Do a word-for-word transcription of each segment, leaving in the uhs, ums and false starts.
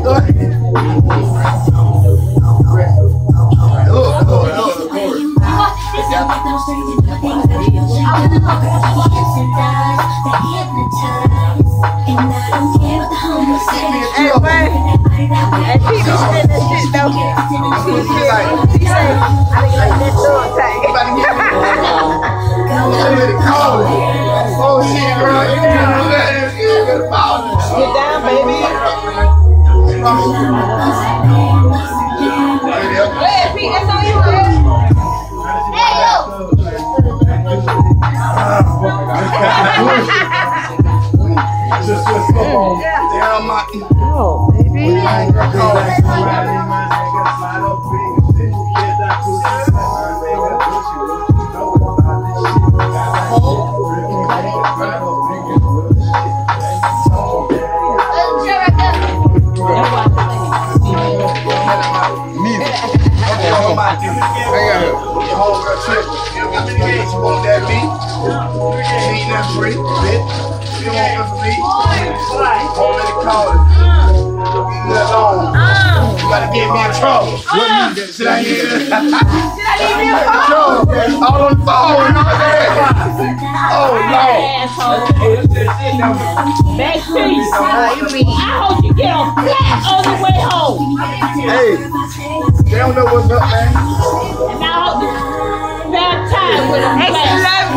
Look, look, look, look. Hey, man. And she be spinning that shit though. She said, she said, I think like that door tank. Oh shit, girl. Get down, baby. Hey, Pete, that's on you, man. Hey, yo. Oh, baby. You gotta get me in trouble. What mean? Should I hear that? Should I leave me in trouble? All on the phone. Oh no. Back piece. I hope you get a flat on the way home. Hey, they don't know what's up, man. And I hope you bad time with a flat.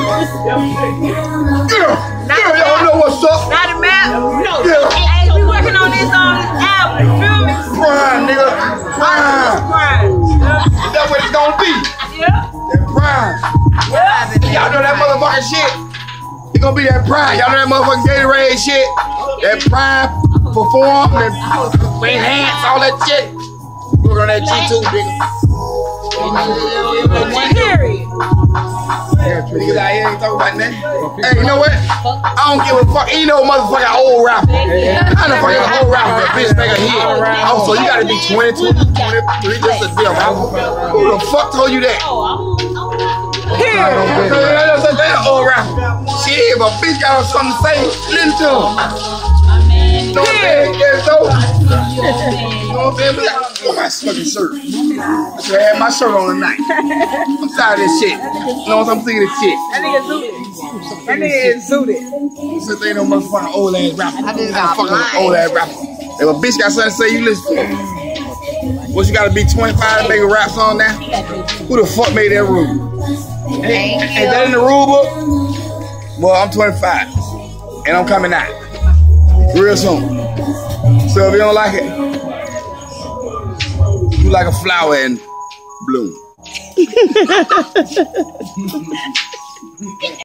Yeah, yeah, y'all know what's up. Not a map. No, Yeah. Hey, we working on this on this album. You feel me? Prime, nigga. Prime. Prime. That's what it's gonna be. Yeah. That prime. Yeah. Y'all know that motherfucking shit. It's gonna be that prime. Y'all know that motherfucking Gatorade shit. That prime perform and enhance all that shit. Work on that shit too, nigga. Period. Niggas out here ain't talking about nothing. Hey, you know what? I don't give a fuck. You know, motherfucking old rapper. I know fucking old rapper, a bitch make a hit. Oh, so you gotta be twenty-two, twenty-three just to be a rapper. Who the fuck told you that? Period. That's a damn old rapper. Shit, if a bitch got something to say, listen to him. You know what I'm saying? Yeah, so. You know what I'm saying? Look at my fucking shirt. I should have had my shirt on tonight. I'm tired of this shit. You know what I'm saying? I'm sick of this shit. That nigga zooted. That nigga is zooted. Since they know motherfucking old ass rapper. I just I'm got fucking blind. old ass rapper. If a bitch got something to say, you listen to it. What, you gotta be twenty-five to make a rap song now? Who the fuck made that rule? Ain't, ain't that in the rule book? Well, I'm twenty-five. And I'm coming out. Real soon. So if you don't like it, you like a flower and bloom.